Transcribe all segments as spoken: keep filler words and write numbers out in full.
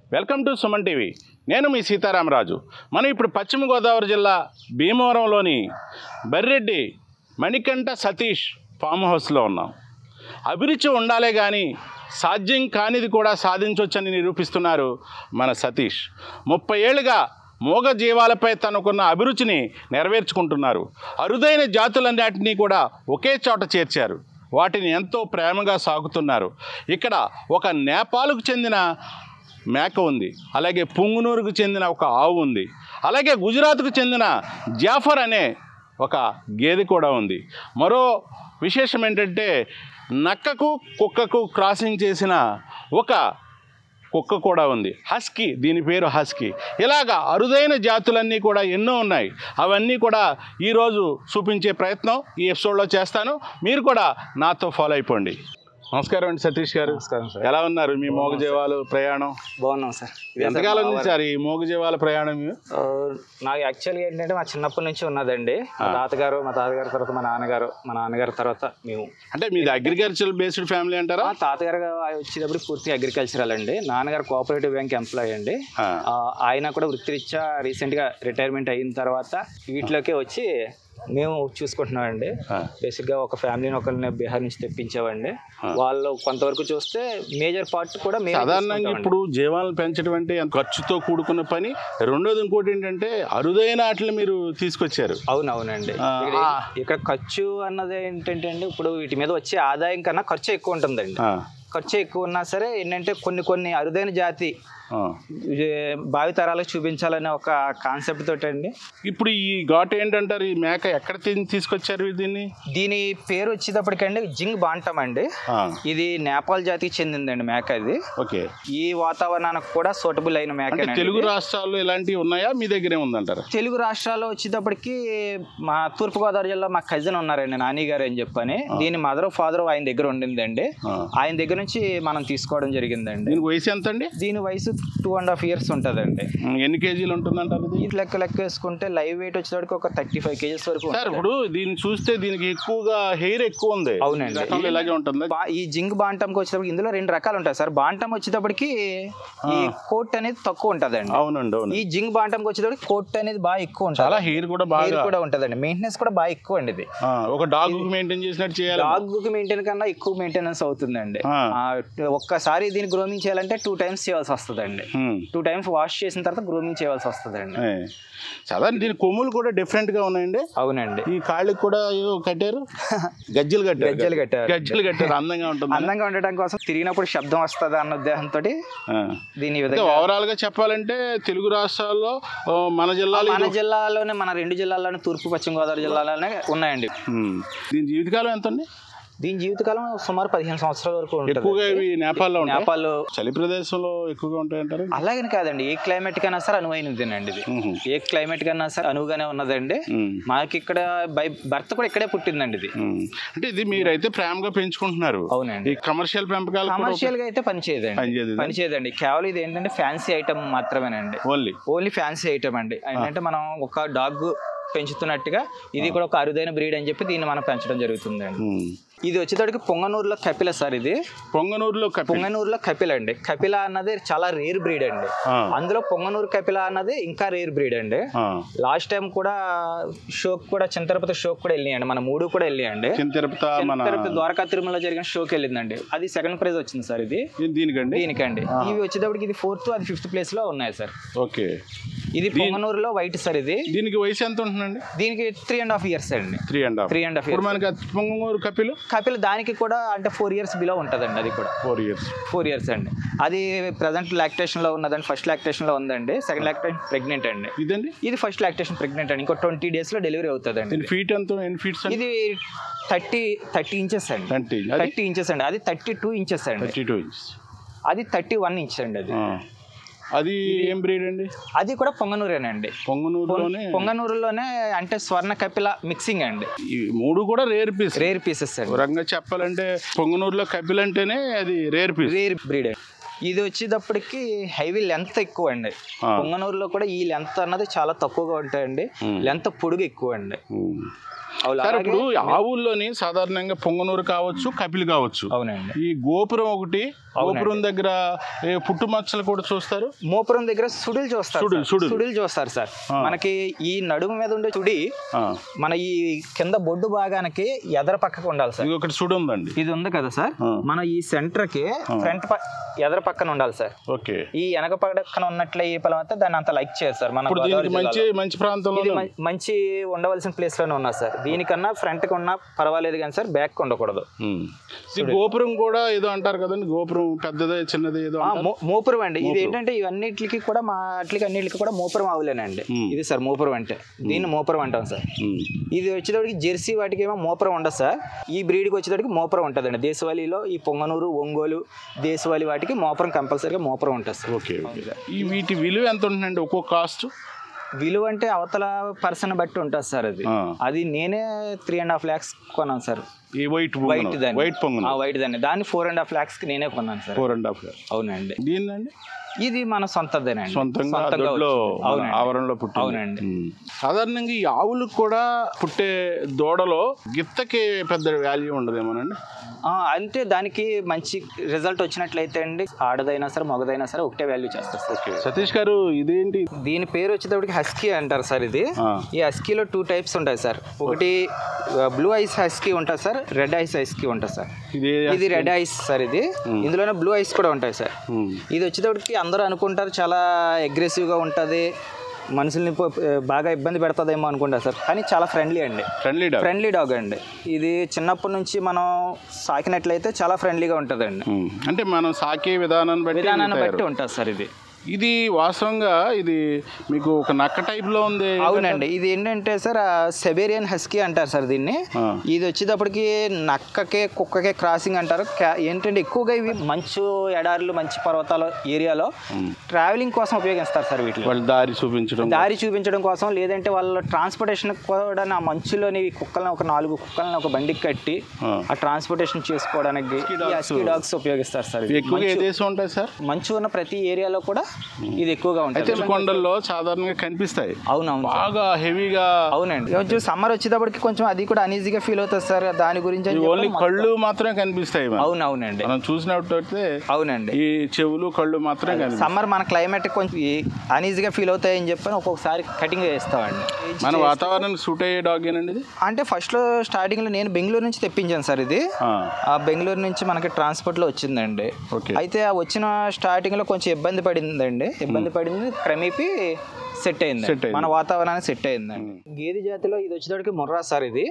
Welcome to Suman TV. నేను మీ సీతారామరాజు. మనం ఇప్పుడు పశ్చిమ గోదావరి జిల్లా భీమవరంలోని బర్రెడ్డి మణికంఠ సతీష్ ఫామ్ హౌస్లో ఉన్నాం. అభిరుచి ఉండాలే కానీ సాధ్యం కానిది కూడా సాధించవచ్చని నిరూపిస్తున్నారు మన సతీష్. ముప్పై ఏళ్ళుగా మూగ జీవాలపై తనకున్న అభిరుచిని నెరవేర్చుకుంటున్నారు. అరుదైన జాతులన్నిటినీ కూడా ఒకే చోట చేర్చారు. వాటిని ఎంతో ప్రేమగా సాగుతున్నారు. ఇక్కడ ఒక నేపాల్కు చెందిన మేక ఉంది, అలాగే పుంగునూరుకు చెందిన ఒక ఆవు ఉంది, అలాగే గుజరాత్కు చెందిన జాఫర్ అనే ఒక గేదె కూడా ఉంది. మరో విశేషం ఏంటంటే నక్కకు కుక్కకు క్రాసింగ్ చేసిన ఒక కుక్క కూడా ఉంది, హస్కీ. దీని పేరు హస్కీ. ఇలాగా అరుదైన జాతులన్నీ కూడా ఎన్నో ఉన్నాయి. అవన్నీ కూడా ఈరోజు చూపించే ప్రయత్నం ఈ ఎపిసోడ్లో చేస్తాను. మీరు కూడా నాతో ఫాలో అయిపోండి. నమస్కారం అండి సతీష్ గారు. నమస్కారం సార్. ఎలా ఉన్నారు? మీ మోగజీవాలు ప్రయాణం బాగున్నాం సార్. ఎంతకాలం నుంచి సార్ ఈ మోగజీవాల ప్రయాణం? నాకు యాక్చువల్గా ఏంటంటే మా చిన్నప్పటి నుంచి ఉన్నదండి. మా తాతగారు మా తాతగారి తర్వాత మా నాన్నగారు మా నాన్నగారి తర్వాత మేము. అంటే మీది అగ్రికల్చర్ బేస్డ్ ఫ్యామిలీ అంటారా? తాతగారు వచ్చేటప్పుడు పూర్తి అగ్రికల్చరల్ అండి. నాన్నగారు కోఆపరేటివ్ బ్యాంక్ ఎంప్లాయీ అండి. ఆయన కూడా వృత్తిరీత్యా రీసెంట్గా రిటైర్మెంట్ అయిన తర్వాత వీటిలోకి వచ్చి మేము చూసుకుంటున్నామండి. బేసిక్గా ఒక ఫ్యామిలీని ఒకరిని బీహార్ నుంచి తెప్పించామండి. వాళ్ళు కొంతవరకు చూస్తే మేజర్ పార్ట్ కూడా సాధారణంగా ఇప్పుడు జీవాలను పెంచడం అంటే ఖర్చుతో కూడుకున్న పని. రెండోది ఇంకోటి ఏంటంటే అరుదైన వాటిని మీరు తీసుకొచ్చారు. అవునవునండి. ఇక్కడ ఖర్చు అన్నది ఏంటంటే అండి, ఇప్పుడు వీటి మీద వచ్చే ఆదాయం కన్నా ఖర్చు ఎక్కువ ఉంటుందండి. ఖర్చు ఎక్కువ ఉన్నా సరే ఏంటంటే కొన్ని కొన్ని అరుదైన జాతి భావి తరాలకు చూపించాలనే ఒక కాన్సెప్ట్ తోటి అండి. ఇప్పుడు ఈ ఘాట్ ఏంటంటారు? ఈ మేక ఎక్కడ తీసుకొచ్చారు దీన్ని? దీని పేరు వచ్చేటప్పటికండి జింగ్ బాంటం అండి. ఇది నేపాల్ జాతికి చెందిందండి మేక. ఇది ఓకే. ఈ వాతావరణానికి కూడా సూటబుల్ అయిన మేక. తెలుగు రాష్ట్రాల్లో ఇలాంటివి ఉన్నాయా? మీ దగ్గరే ఉందంటారు? తెలుగు రాష్ట్రాల్లో వచ్చేటప్పటికి మా తూర్పుగోదావరి జిల్లా మా కజిన్ ఉన్నారండి, నాని గారు అని చెప్పని. దీని మదర్ ఫాదర్ ఆయన దగ్గర ఉండిందండి. ఆయన దగ్గర నుంచి మనం తీసుకోవడం జరిగిందండి. దీని వయసు ఎంత అండి? దీని వయసు టూ అండ్ హాఫ్ ఇయర్స్ ఉంటుందండి. ఎన్ని కేజీలు ఉంటుందంటారు? ఇది లెక్క లెక్క వేసుకుంటే లైవ్ వెయిట్ వచ్చేటప్పటికి ఒక థర్టీ ఫైవ్ కేజీస్ వరకు. ఇప్పుడు దీన్ని చూస్తే దీనికి ఎక్కువగా హెయిర్ ఎక్కువ ఉంది. అవునండి, ఇలాగే ఉంటుంది. ఈ జింగ్ బాంటంకి వచ్చేటప్పటికి ఇందులో రెండు రకాలు ఉంటాయి సార్. బాంటం వచ్చేటప్పటికి ఈ కోట్ అనేది తక్కువ ఉంటుందండి. అవునండి అవును. ఈ జింగ్ బాంటంకి వచ్చేటప్పటికి కోట్ అనేది బాగా ఎక్కువ ఉంటుంది. చాలా హెయిర్ కూడా బాగా కూడా ఉంటుందండి. మెయింటెనెన్స్ కూడా బాగా ఎక్కువ అండి. ఇది ఒక డాగ్ మెయింటైన్ చేసినట్టు చేయాలి. డాగ్ మెయింటైన్ కన్నా ఎక్కువ మెయింటెనెన్స్ అవుతుందండి. ఒక్కసారి దీన్ని గ్రోమింగ్ చేయాలంటే టూ టైమ్స్ చేయాల్సి వస్తుందండి. టూ టైమ్స్ వాష్ చేసిన తర్వాత గ్రూమింగ్ చేయాల్సి వస్తుందండి. సాధారణ దీని కొమ్ములు కూడా డిఫరెంట్ గా ఉన్నాయండి. అవునండి. ఈ కాళ్ళకి కూడా కట్టారు, గజ్జలు కట్టారు. గజ్జలు కట్టారు గజ్జలు కట్టారు అందంగా ఉంటుంది. అందంగా ఉండటం కోసం తిరిగినప్పుడు శబ్దం వస్తుంది అన్న ఉద్దేశంతో దీని ఓవరాల్ గా చెప్పాలంటే తెలుగు రాష్ట్రాల్లో మన జిల్లాలో మన జిల్లాలోనే మన రెండు జిల్లాల్లోనే తూర్పు పశ్చిమ గోదావరి జిల్లాలోనే ఉన్నాయండి. దీని జీవితకాలం ఎంత అండి? దీని జీవితకాలం సుమారు పదిహేను సంవత్సరాల వరకు ఉంటుంది. ఎక్కువగా ఇవి నేపాల్లో నేపాల్ చలి ప్రదేశంలో ఎక్కువగా ఉంటాయంటారు. అలాగని కాదండి, ఏ క్లైమేట్ కన్నా సరే అనువైనదేనండి. ఇది ఏ క్లైమేట్ కన్నా సరే అనువుగానే ఉన్నదండి. మాకు ఇక్కడ బై బర్త్ కూడా ఇక్కడే పుట్టిందండి. ఇది అంటే ఇది మీరైతే ప్రేమగా పెంచుకుంటున్నారు. అవునండి. కమర్షియల్ పెంపకాలు కమర్షియల్ గా అయితే పనిచేయదండి పనిచేయదండి కేవలం ఇది ఏంటంటే ఫ్యాన్సీ ఐటమ్ మాత్రమేనండి. ఓన్లీ ఓన్లీ ఫ్యాన్సీ ఐటమ్ అండి. ఏంటంటే మనం ఒక డాగ్ పెంచుతున్నట్టుగా ఇది కూడా ఒక అరుదైన బ్రీడ్ అని చెప్పి దీన్ని మనం పెంచడం జరుగుతుందండి. ఇది వచ్చేటప్పటికి పొంగనూరులో కపిల సార్. ఇది పొంగనూరులో పొంగనూరులో కపిల అండి. కపిల అన్నది చాలా రేర్ బ్రీడ్ అండి. అందులో పొంగనూరు కపిల అన్నది ఇంకా రేర్ బ్రీడ్ అండి. లాస్ట్ టైం కూడా షోక్ కూడా చిన్న తిరుపతి షోక్ కూడా వెళ్ళినాయండి. మన మూడు కూడా వెళ్ళినాయండి. తిరుపతి ద్వారకా తిరుమలలో జరిగిన షోకి వెళ్ళిందండి. అది సెకండ్ ప్రైజ్ వచ్చింది సార్. ఇది దీనికండి దీనికండి ఇవి వచ్చేటప్పటికి ఇది ఫోర్త్ అది ఫిఫ్త్ ప్లేస్ లో ఉన్నాయి సార్. ఓకే. ఇది పొంగనూరులో వైట్ సార్. ఇది దీనికి వయసు ఎంత ఉంటుందండి? దీనికి త్రీ అండ్ హాఫ్ ఇయర్స్ అండి. Three and half three and half years మనకి పొంగనూరు కపిల కపిల దానికి కూడా అంటే ఫోర్ ఇయర్స్ బిలో ఉంటుందండి. అది కూడా ఫోర్ ఇయర్స్ ఫోర్ ఇయర్స్ అండి. అది ప్రజెంట్ లాక్టేషన్ లో ఉన్నదండి. ఫస్ట్ లాక్టేషన్ లో ఉందండి. సెకండ్ లాక్టేషన్ ప్రెగ్నెంట్ అండి. ఇదండి ఇది ఫస్ట్ లాక్టేషన్ ప్రెగ్నెంట్ అండి. ఇంకో ట్వంటీ డేస్ లో డెలివరీ అవుతుందండి. ఫీట్ ఎంత? ఎన్ని ఫీట్స్? ఇది థర్టీ థర్టీ ఇంచెస్ అండి. థర్టీ ఇంచెస్ అండి. అది థర్టీ టూ ఇంచెస్ అండి. థర్టీ టూ ఇంచెస్ అది థర్టీ వన్ ఇంచ్ అండి. అది అది ఏం బ్రీడ్ అండి? అది కూడా పొంగనూరేనండి. పొంగనూరులోనే పొంగనూరులోనే అంటే స్వర్ణ కపిల మిక్సింగ్ అండి. ఈ మూడు కూడా రేర్ పీస్ రేర్ పీసెస్ అండి. రంగా చెప్పాలంటే పొంగనూరులో కపిల అంటేనే అది రేర్ పీస్, రేర్ బ్రీడ్. ఇది వచ్చేటప్పటికి హైవీ లెంత్ ఎక్కువ అండి. పొంగనూరులో కూడా ఈ లెంత్ అన్నది చాలా తక్కువగా ఉంటాయండి. లెంత్ పొడుగు ఎక్కువ అండి. సార్ ఇప్పుడు ఆవుల్లోని సాధారణంగా పొంగనూరు కావచ్చు, కపిలి కావచ్చు. అవునండి. ఈ గోపురం ఒకటి, గోపురం దగ్గర పుట్టుమచ్చలు కూడా చూస్తారు. మోపురం దగ్గర సుడులు చూస్తారు. సుడులు చూస్తారు సార్. మనకి ఈ నడుము మీద ఉండే సుడి మన ఈ కింద బొడ్డు భాగానికి ఎదర పక్కకు ఉండాలి సార్. ఒకటి సుడి ఉందండి, ఇది ఉంది కదా సార్. మన ఈ సెంటర్ కి ఫ్రంట్ ఎదర పక్కన ఉండాలి సార్. ఓకే. ఈ వెనక పక్కన ఉన్నట్లే ఈ పొలం అంతా దాన్ని అంత లైక్ చేయదు సార్. మన మంచి మంచి ప్రాంతంలో మంచి ఉండవలసిన ప్లేస్ లోనే ఉన్నా సార్. దీనికన్నా ఫ్రంట్ కి ఉన్నా పర్వాలేదు కానీ సార్ బ్యాక్ కి ఉండకూడదు. గోపురం కూడా ఏదో అంటారు కదండి, గోపురం పెద్దదే చిన్నది ఏదో మోపురం అండి. ఇది ఏంటంటే ఇవన్నిటికి కూడా మా అట్లకి అన్నిటికి కూడా మోపురం ఆవులేనండి. ఇది సార్ మోపురం అంటే, దీన్ని మోపురం అంటాం సార్. ఇది వచ్చేటప్పటికి జెర్సీ వాటికి ఏమో మోపురం ఉండదు సార్. ఈ బ్రీడ్కి వచ్చేటప్పటికి మోపురం ఉంటుందండి. దేశవాళీలో ఈ పొంగనూరు, ఒంగోలు, దేశవాళీ వాటికి మోపురం కంపల్సరీగా మోపురం ఉంటుంది సార్. ఓకే. ఈ వీటి విలువ ఎంత ఉంటుందండి ఒక్కో కాస్ట్? విలువ అంటే అవతల పర్సన్ బట్టి ఉంటుంది సార్. అది అది నేనే త్రీ అండ్ హాఫ్ ల్యాక్స్ కొన్నాను సార్. ఈ వైట్ వైట్ వైట్ పొంగ వైట్ దాన్ని దాన్ని ఫోర్ అండ్ హాఫ్ ల్యాక్స్ కి నేనే కొన్నాను సార్. ఫోర్ అండ్ హాఫ్ అవునండి. దీన్నండి ఇది మన సొంతదేనండి, సొంతంగా ఆవరణలో పుట్టి. అవునండి. సాధారణంగా ఈ ఆవులకు కూడా పుట్టే దూడలో గిత్తకి పెద్ద వాల్యూ ఉండదేమోనండి. అంటే దానికి మంచి రిజల్ట్ వచ్చినట్లయితే అండి ఆడదైనా సరే మగదైనా సరే ఒకటే వాల్యూ చేస్తారు సార్. సతీష్ గారు ఇదేంటి? దీని పేరు వచ్చేటప్పటికి హస్కీ అంటారు సార్. ఇది ఈ హస్కీలో టూ టైప్స్ ఉంటాయి సార్. ఒకటి బ్లూ ఐస్ హస్కీ ఉంటుంది సార్, రెడ్ ఐస్ హస్కీ ఉంటుంది సార్. ఇది రెడ్ ఐస్ సార్. ఇది ఇందులోనే బ్లూ ఐస్ కూడా ఉంటాయి సార్. ఇది వచ్చేటప్పటికి అందరూ అనుకుంటారు చాలా అగ్రెసివ్ గా ఉంటది, మనుషుల్ని బాగా ఇబ్బంది పెడతాదేమో అనుకుంటారు సార్. కానీ చాలా ఫ్రెండ్లీ అండి. ఫ్రెండ్లీ డాగ్ ఫ్రెండ్లీ డాగ్ అండి. ఇది చిన్నప్పటి నుంచి మనం సాకినట్లయితే చాలా ఫ్రెండ్లీగా ఉంటుందండి. అంటే మనం సాకే విధానాన్ని బట్టి విధానాన్ని బట్టి ఉంటుంది సార్. ఇది ఇది వాస్తవంగా ఇది మీకు ఒక నక్క టైప్ లో ఉంది. అవునండి. ఇది ఏంటంటే సార్ సెబేరియన్ హస్కీ అంటారు సార్ దీన్ని. ఇది వచ్చేటప్పటికి నక్కకే కుక్కకే క్రాసింగ్ అంటారు. ఏంటంటే ఎక్కువగా ఇవి మంచు ఎడారులు, మంచి పర్వతాల ఏరియాలో ట్రావెలింగ్ కోసం ఉపయోగిస్తారు సార్. వీటిని వాళ్ళు దారి చూపించడం దారి చూపించడం కోసం, లేదంటే వాళ్ళ ట్రాన్స్పోర్టేషన్ కూడా ఆ మంచులోని కుక్కల్ని ఒక నాలుగు కుక్కల్ని ఒక బండికి కట్టి ఆ ట్రాన్స్పోర్టేషన్ చేసుకోవడానికి హస్కీ డాగ్స్ ఉపయోగిస్తారు సార్. ఎక్కువగా ఏ దేశం ఉంటాయి సార్? మంచు ఉన్న ప్రతి ఏరియాలో కూడా ఇది ఎక్కువగా ఉంటుంది. కొండల్లో సాధారణంగా కనిపిస్తాయి. అవునవును. బాగా హెవీగా. అవునండి. కొంచెం సమ్మర్ వచ్చేటప్పటికి కొంచెం అది కూడా అనీజీగా ఫీల్ అవుతుంది సార్. దాని గురించి ఓన్లీ కళ్ళు మాత్రమే కనిపిస్తాయి. అవునవునండి. మనం చూసినట్టయితే అవునండి ఈ చెవులు కళ్ళు మాత్రమే. సమ్మర్ మన క్లైమేట్ కొంచెం అనీజీగా ఫీల్ అవుతాయని చెప్పి ఒక్కొక్కసారి కటింగ్ చేస్తామండి. మన వాతావరణం సూట్ అయ్యే డాగ్ ఏనండి ఇది? అంటే ఫస్ట్ లో స్టార్టింగ్ లో నేను బెంగళూరు నుంచి తెప్పించాను సార్. ఇది ఆ బెంగళూరు నుంచి మనకి ట్రాన్స్పోర్ట్ లో వచ్చిందండి. అయితే ఆ వచ్చిన స్టార్టింగ్ లో కొంచెం ఇబ్బంది పడింది అండి. ఇబ్బంది పడింది క్రమేపీ సెట్ అయింది, మన వాతావరణానికి సెట్ అయిందండి. గేదె జాతిలో ఇది వచ్చేటోడికి ముర్రా సార్. ఇది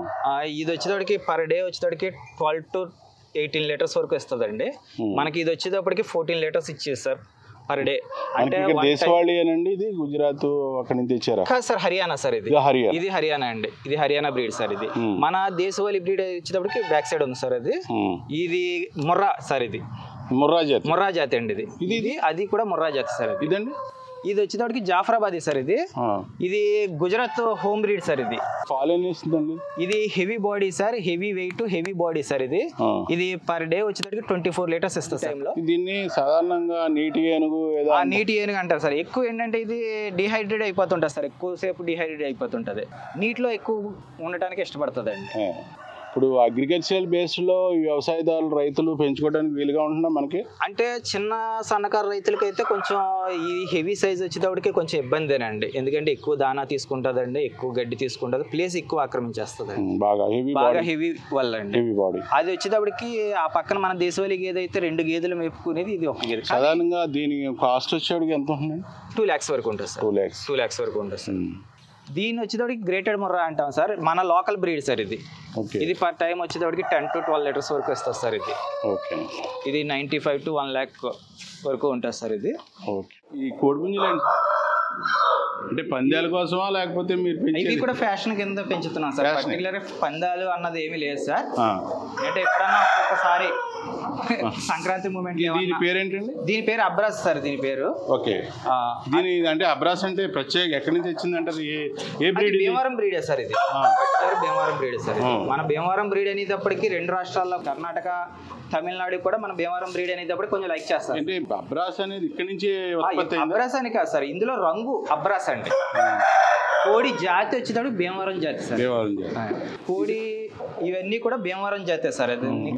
ఇది వచ్చేటోడికి పర్ డే వచ్చేటోడికి ట్వెల్వ్ టు ఎయిటీన్ లీటర్స్ వరకు ఇస్తుందండి. మనకి ఇది వచ్చేటప్పటికి ఫోర్టీన్ లీటర్స్ ఇచ్చేది సార్ పర్ డే. అంటే దేశవాళీ అనండి. ఇది గుజరాత్ అక్కడి నుంచి తెచ్చారా? కాదు సార్, హర్యానా సార్. ఇది ఇది హర్యానా అండి. ఇది హర్యానా బ్రీడ్ సార్. ఇది మన దేశవాళీ బ్రీడ్ వచ్చేటప్పటికి బ్యాక్ సైడ్ ఉంది సార్. అది ఇది ముర్రా సార్. ఇది ముర్రా జాతి. ముర్రా జాతి అండి. ఇది ఇది అది కూడా ముర్రా జాతి సార్. ఇదండి ఇది వచ్చేటప్పటికి జాఫరాబాదీ సార్. ఇది ఇది గుజరాత్ హోమ్ బ్రీడ్ సార్. ఇది ఇది heavy body sir, heavy weight, heavy body sir. ఇది ఇది పర్ డే వచ్చేటప్పటికి ట్వంటీ ఫోర్ లీటర్స్ ఇస్తుంది టైంలో. దీన్ని సాధారణంగా నీటి ఏనుగు నీటి ఏనుగు అంటారు సార్. ఎక్కువ ఏంటంటే ఇది డిహైడ్రేట్ అయిపోతుంటుంది సార్. ఎక్కువసేపు డిహైడ్రేట్ అయిపోతుంటది, నీటిలో ఎక్కువ ఉండటానికి ఇష్టపడుతుంది అండి. ఇప్పుడు అగ్రికల్చరల్ బేస్డ్ లో వ్యవసాయదారులు రైతులు పెంచుకోవడానికి వీలుగా ఉంటుందా మనకి? అంటే చిన్న సన్నకారు రైతులకి అయితే కొంచెం ఈ హెవీ సైజ్ వచ్చేటప్పటికి కొంచెం ఇబ్బందేనండి. ఎందుకంటే ఎక్కువ దానా తీసుకుంటుందండి, ఎక్కువ గడ్డి తీసుకుంటుంది, ప్లేస్ ఎక్కువ ఆక్రమించేస్తుంది. బాగా హెవీ బాగా హెవీ వల్ల అండి. హెవీ బాడీ అది వచ్చేటప్పటికి ఆ పక్కన మన దేశవాళీ గేదె అయితే రెండు గేదెలు మేపుకునేది, ఇది ఒక గేదె. సాధారణంగా దీని కాస్ట్ వచ్చేటికి ఎంత ఉంటుంది? టూ ల్యాక్స్ వరకు ఉంటుంది sir. Two lakhs two lakhs వరకు ఉంటుంది సార్. దీని వచ్చేటప్పటికి గ్రేటెడ్ ముర్రా అంటాం సార్. మన లోకల్ బ్రీడ్ సార్. ఇది ఇది పర్ టైం వచ్చేటప్పటికి టెన్ టు ట్వెల్వ్ లీటర్స్ వరకు వస్తుంది సార్. ఇది ఓకే. ఇది ninety five to one lakh వరకు ఉంటుంది సార్. ఇది ఓకే. ఈ కోడిపుంజులు అంటే పందాల కోసమా లేకపోతే మీరు ఇవి కూడా ఫ్యాషన్ కింద పెంచుతున్నాం సార్. పర్టికులర్ పందాలు అన్నది ఏమీ లేదు సార్. అంటే ఎప్పుడన్నా ఒక్కొక్కసారి సంక్రాంతి మూమెంట్. దీని పేరేంటండి? దీని పేరు అబ్రాస్ సార్. దీని పేరు ఓకే. దీని అంటే అబ్రాస్ అంటే ప్రత్యేక ఎక్కడి నుంచి వచ్చింది అంటారు? ఏ బ్రీడ్? భీమవరం బ్రీడే సార్ ఇది. పర్టికులర్ భీమవరం బ్రీడే సార్. మన భీమవరం బ్రీడ్ అనేటప్పటికి రెండు రాష్ట్రాల్లో కర్ణాటక, తమిళనాడు కూడా మన భీమవరం బ్రీడ్ అనేటప్పుడు కొంచెం లైక్ చేస్తారు. అంటే అబ్రాస్ అనేది ఇక్కడ నుంచి అబ్రాస్ అని కాదు సార్, ఇందులో రంగు అబ్రాస్ అండి. కోడి జాతి వచ్చేటప్పుడు భీమవరం జాతి సార్. కోడి ఇవన్నీ కూడా భీమవరం జాతే సార్.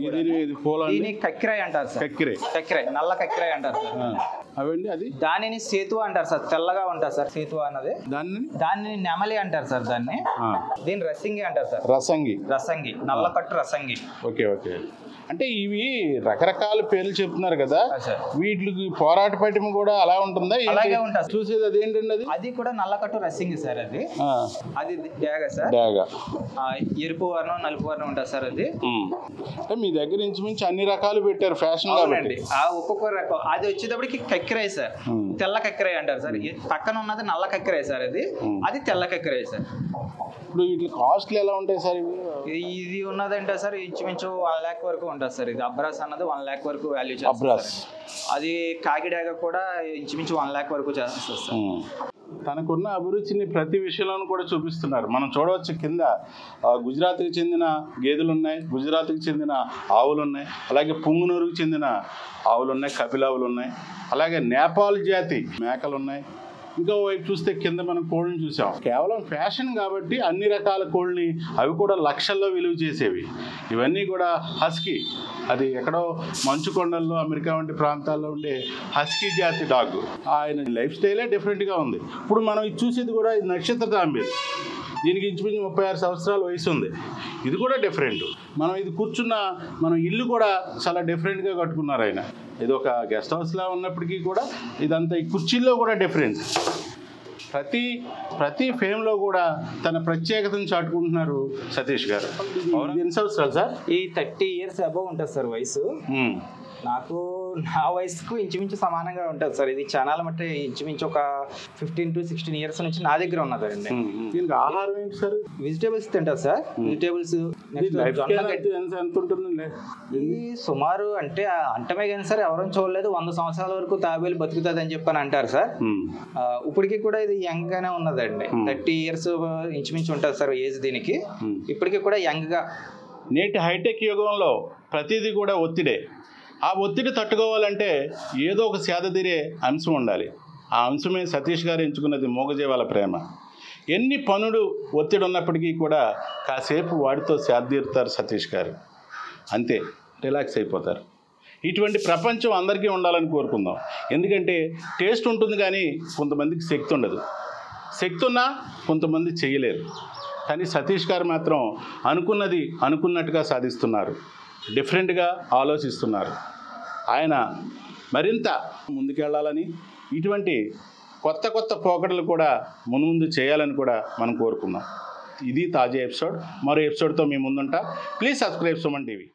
దీన్ని కక్కిరాయ్ అంటారు సార్. కక్కిరాయ్ కక్కిరాయ్ నల్ల కక్కిరాయ్ అంటారు సార్. అవండి అది దానిని సేతువ అంటారు సార్. తెల్లగా ఉంటారు సార్ సేతువ అన్నది. దాన్ని దాన్ని నెమలి అంటారు సార్. దాన్ని దీన్ని రసంగి అంటారు సార్. రసంగి రసంగి నల్ల కట్టు రసంగి. Okay okay. అంటే ఇవి రకరకాల పేర్లు చెప్తున్నారు కదా, వీటికి పోరాట పటిమ కూడా అలా ఉంటుందా? అలాగే ఉంటుంది. చూసేది అదేంటండి? అది అది కూడా నల్లకట్టు రసింగి సార్. అది అది డాగ సార్. డాగ ఎరుపు వర్ణం నలుపు వర్ణం ఉంటుంది సార్. అది అంటే మీ దగ్గర ఇంచుమించు అన్ని రకాలు పెట్టారు ఫ్యాషన్ కాబట్టి. ఆ ఒక్కొక్క రకం అది వచ్చేటప్పటికి కక్కిరాయ్ సార్. తెల్ల కక్కిరాయ్ అంటారు సార్. పక్కన ఉన్నది నల్ల కక్కిరాయ్ సార్. అది అది తెల్ల కక్కిరాయ్ సార్. ఇప్పుడు వీటి కాస్ట్లు ఎలా ఉంటాయి సార్? ఇది ఉన్నదంటే సార్ ఇంచుమించు వన్ ల్యాక్ వరకు ఉంటుంది సార్. ఇది అబ్రాస్ అన్నది వన్ ల్యాక్ వరకు వాల్యూ అబ్రాస్. అది కాకిడాగ కూడా ఇంచుమించు వన్ ల్యాక్ వరకు చేస్తుంది సార్. తనకున్న అభిరుచిని ప్రతి విషయంలోనూ కూడా చూపిస్తున్నారు. మనం చూడవచ్చు కింద గుజరాత్కి చెందిన గేదెలు ఉన్నాయి, గుజరాత్కి చెందిన ఆవులు ఉన్నాయి, అలాగే పుంగునూరుకు చెందిన ఆవులు ఉన్నాయి, కపిలావులు ఉన్నాయి, అలాగే నేపాల్ జాతి మేకలు ఉన్నాయి. ఇంకో వైపు చూస్తే కింద మనం కోళ్ళని చూసాం. కేవలం ఫ్యాషన్ కాబట్టి అన్ని రకాల కోళ్ళని, అవి కూడా లక్షల్లో విలువ చేసేవి. ఇవన్నీ కూడా హస్కీ, అది ఎక్కడో మంచు కొండల్లో అమెరికా వంటి ప్రాంతాల్లో ఉండే హస్కీ జాతి డాగ్. ఆయన లైఫ్ స్టైలే డిఫరెంట్గా ఉంది. ఇప్పుడు మనం ఇది చూసేది కూడా ఇది నక్షత్ర తాంబేలు. దీనికి ఇంచుమించు ముప్పై ఆరు సంవత్సరాల వయసు ఉంది. ఇది కూడా డిఫరెంట్. మనం ఇది కూర్చున్న మనం ఇల్లు కూడా చాలా డిఫరెంట్గా కట్టుకున్నారు ఆయన. ఇది ఒక గెస్ట్ హౌస్లా ఉన్నప్పటికీ కూడా ఇదంతా ఈ కుర్చీల్లో కూడా డిఫరెంట్. ప్రతి ప్రతి ఫేమ్లో కూడా తన ప్రత్యేకతను చాటుకుంటున్నారు సతీష్ గారు. ఎన్ని సంవత్సరాలు సార్? ఈ థర్టీ ఇయర్స్ అబౌవ్ ఉంటుంది సార్ వయసు. నాకు నా వయసుకు ఇంచుమించు సమానంగా ఉంటుంది సార్. ఇది ఛానల్ మట్టి ఇంచుమించు ఒక ఫిఫ్టీన్ టు సిక్స్టీన్ ఇయర్స్ నుంచి నా దగ్గర ఉన్నదండి. దీనికి ఆహారం ఏంటి సార్? వెజిటేబుల్స్ తింటారు సార్. వెజిటేబుల్స్ ఎంత ఉంటుంది? ఇది సుమారు అంటే అంటమే కానీ సార్ ఎవరైనా చూడలేదు, వంద సంవత్సరాల వరకు తాబేలు బతుకుతుంది అని చెప్పని అంటారు సార్. ఇప్పటికి కూడా ఇది యంగ్ గానే ఉన్నదండి. థర్టీ ఇయర్స్ ఇంచుమించు ఉంటుంది సార్ ఏజ్ దీనికి. ఇప్పటికీ కూడా యంగ్ గా. నేటి హైటెక్ యుగంలో ప్రతిదీ కూడా ఒత్తిడే. ఆ ఒత్తిడి తట్టుకోవాలంటే ఏదో ఒక సేదతీరే అంశం ఉండాలి. ఆ అంశమే సతీష్ గారు ఎంచుకున్నది మూగజీవాల ప్రేమ. ఎన్ని పనులు ఒత్తిడి ఉన్నప్పటికీ కూడా కాసేపు వాడితో సేదతీరుతారు సతీష్ గారు. అంతే, రిలాక్స్ అయిపోతారు. ఇటువంటి ప్రపంచం అందరికీ ఉండాలని కోరుకుందాం. ఎందుకంటే టేస్ట్ ఉంటుంది కానీ కొంతమందికి శక్తి ఉండదు. శక్తి ఉన్నా కొంతమంది చేయలేరు. కానీ సతీష్ గారు మాత్రం అనుకున్నది అనుకున్నట్టుగా సాధిస్తున్నారు. డిఫరెంట్గా ఆలోచిస్తున్నారు. ఆయన మరింత ముందుకెళ్ళాలని, ఇటువంటి కొత్త కొత్త పోకడలు కూడా మున్ముందు చేయాలని కూడా మనం కోరుకుందాం. ఇది తాజా ఎపిసోడ్. మరో ఎపిసోడ్తో మీ ముందుంటా. Please subscribe Suman TV.